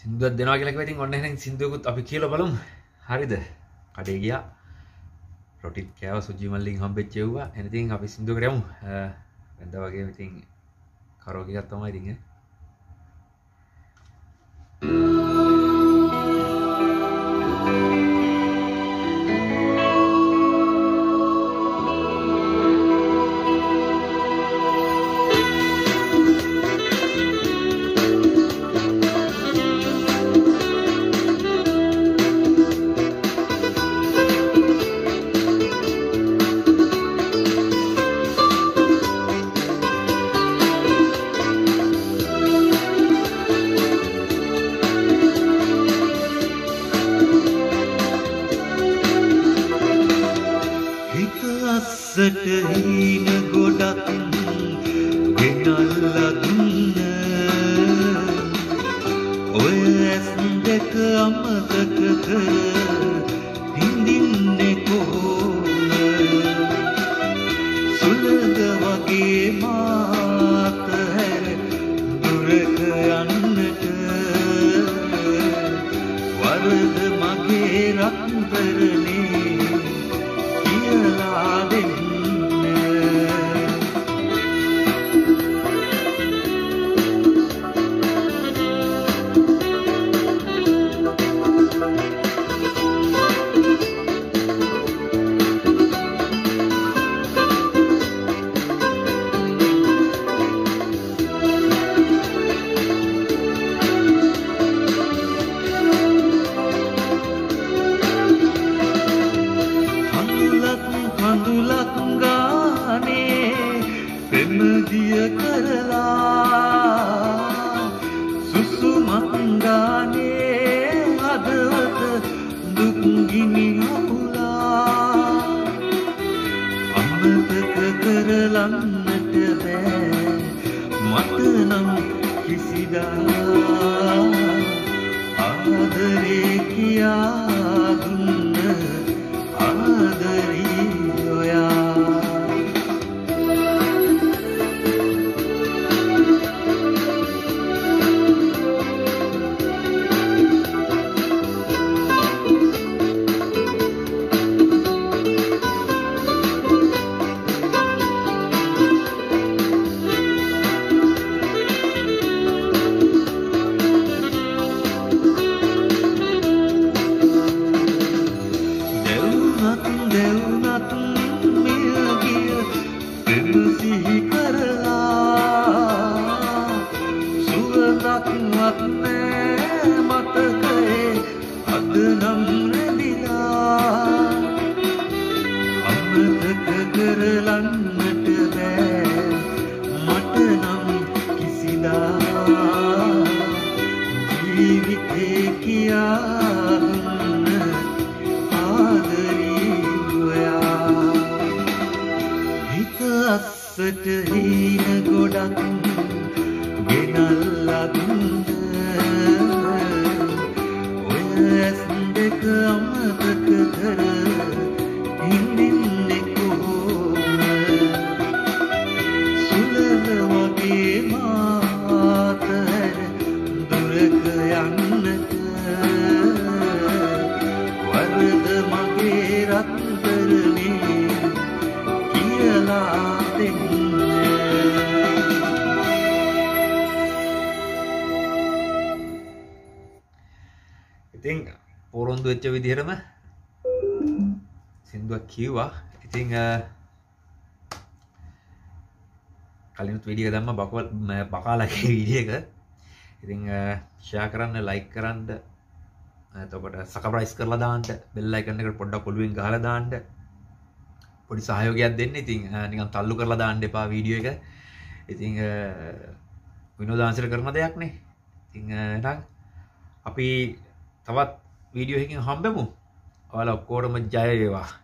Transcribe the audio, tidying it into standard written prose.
සින්දුවක් දෙනවා කියලා කිව්වා. ඉතින් ඔන්න එහෙනම් සින්දුවකුත් අපි කියලා බලමු. හරිද? කඩේ ගියා. රොටිත් කෑවා සුජි මල්ලින් හම්බෙච්ච ඒවා. එහෙනම් අපි සින්දුවකට යමු. වෙනදා වගේ ඉතින් කරෝකේ එකක් තමයි ඉතින් සටහින ගොඩක් ගෙනල්ලා දුන්න ඔය ඇස් දෙක අමතක කර හිඳින්නේ කොහොම සුළඟ වගේ මාත හැර දුරක යන්නට වරද මගේ රත්තරනේ කියලා දෙන්න කඳුලක් ගානේ පෙමදිය කරලා සුසුමක් ගානේ හදවත දුක් ගිනි හුලා අමතක කරලන්නට බෑ මට නම් කිසිදා ආදරේ කියා දුන්න ආදරී දෙව්නත් මියගිය පෙම සිහි කරලා සුවඳක්වත් නෑ මතකයේ අද නම් රැඳිලා අමතක කරලන්නට බෑ මට නම් කිසිදා ජීවිතේ කියා දුන්න අස්සට හීන ගොඩක් ගෙනල්ලා දුන්න ඔය ඇස් දෙක අමතක කර හිඳින්නේ කොහොම සුළඟ වගේ මාත හැර දුරක යන්නට වරද මගේ රත්තරනේ කියලා ඉතින් පොරොන්දු වෙච්ච විදිහටම සින්දුවක් කිව්වා. ඉතින් කලිනුත් වීඩියෝ එක දැම්ම බකාලගේ වීඩියෝ එක. ඉතින් ෂෙයා කරන්න, ලයික් කරන්න, එතකොට සබස්ක්‍රයිබ් කරලා දාන්න, බෙල් අයිකන් එකට පොඩ්ඩක් ඔළුවෙන් ගහලා දාන්න. පොඩි සහයෝගයක් දෙන්න. ඉතින් නිකන් තල්ලු කරලා දාන්න එපා වීඩියෝ එක. ඉතින් විනෝදාංශල කරන දෙයක් නේ. ඉතින් එහෙනම් අපි තවත් වීඩියෝ එකකින් හම්බෙමු. ඔයාලා ඔක්කොටම ජය වේවා.